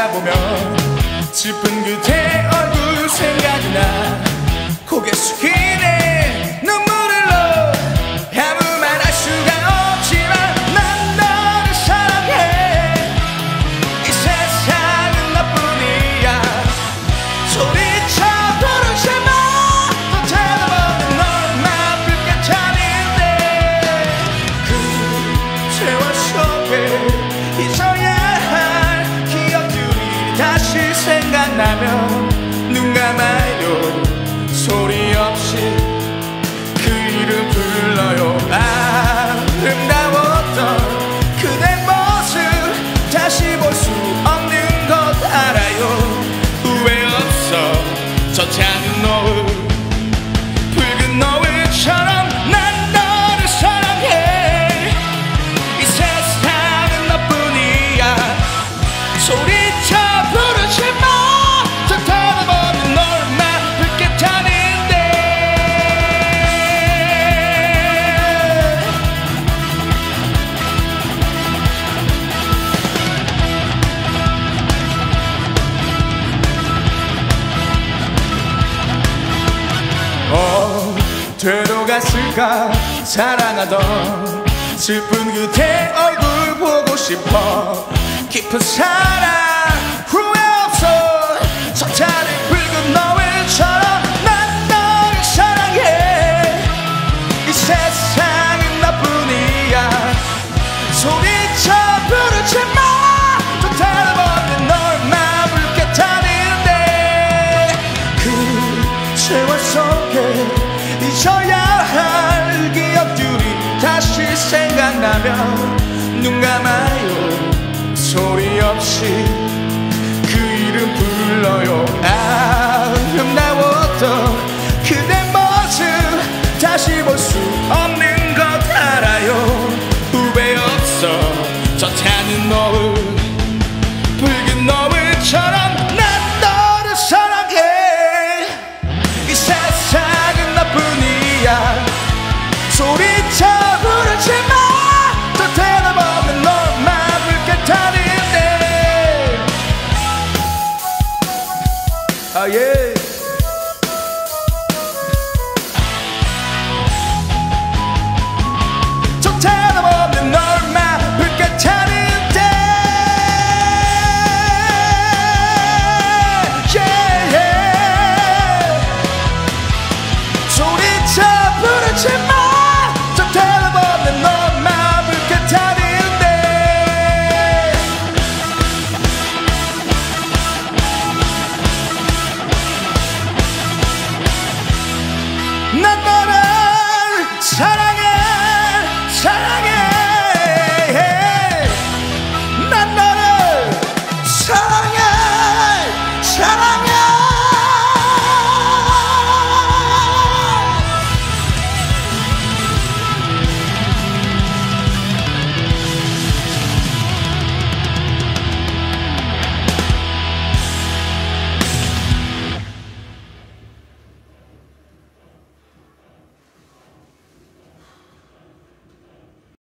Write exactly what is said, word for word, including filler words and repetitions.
바라보면 슬픈 그대 얼굴 생각이 나. 고개 숙이네 눈물을로 아무 말 할 수가 없지만 난 너를 사랑해. 이 세상은 너뿐이야. 소리쳐 부르지 마. 또 찾아보는 너만 불같아는데 그 세월 속에 잊어야 할 기억들이 다시 생각나면 눈 감아요. 소리 없이 그 이름 불러요. 아름다웠던 그대 모습 다시 볼 수 없는 것 알아요. 후회 없어 저 작은 노을 붉은 노을처럼 난 너를 사랑해. 이 세상은 너뿐이야. 소리쳐 부르지 마. 더 털어버린 너만 불쾌하는데 어 되돌아갔을까. 사랑하던 슬픈 그대 얼굴 보고 싶어. 깊은 사랑 후회 없어. 서타는 붉은 노을처럼 난 너를 사랑해. 이 세상은 너뿐이야. 소리쳐 부르지 마. 또 다른 없는 너만 불쾌하는데 그 세월 속에 잊어야 할 기억들이 다시 생각나면 눈 감아요. 소리 없이